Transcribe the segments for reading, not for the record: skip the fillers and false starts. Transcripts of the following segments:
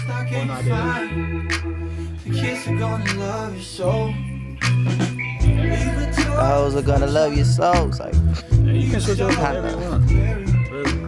Or not there. The kids are gonna love you so. The hoes are gonna love you so. It's like, Yeah, you can switch up whatever you want. Really.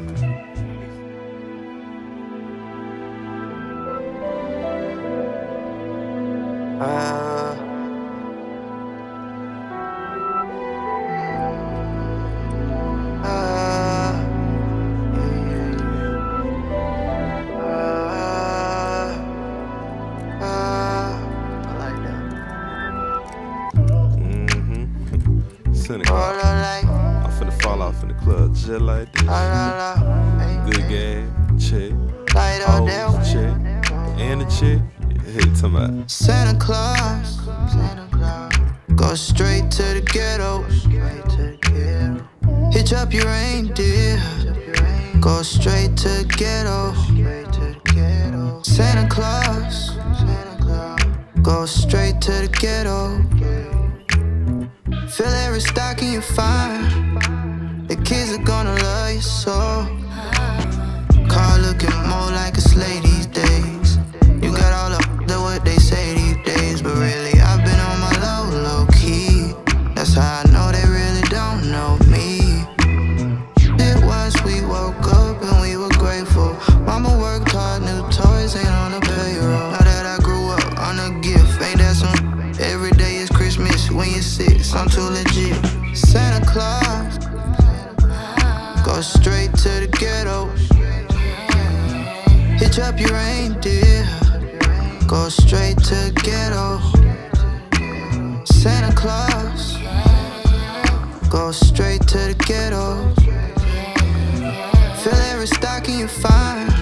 I'm finna fall off in the club just like this. Good game, check. Oh, check. And a check. Hit to my Santa Claus, go straight to the ghetto. Hitch up your reindeer, go straight to the ghetto. Santa Claus, go straight to the ghetto. Fill every stocking you find. The kids are gonna love you so. Car looking more like a sleigh these days. You got all of what they say these days, but really I've been on my low key. That's how I know they really don't know me. It was we woke up and we were grateful. Mama worked hard, new toys ain't on the payroll. Now that I grew up on a gift, ain't that some? Every day is Christmas when you're 6, I'm too legit. Santa Claus, go straight to the ghetto. Hitch up your reindeer, go straight to the ghetto. Santa Claus, go straight to the ghetto. Fill every stocking you find.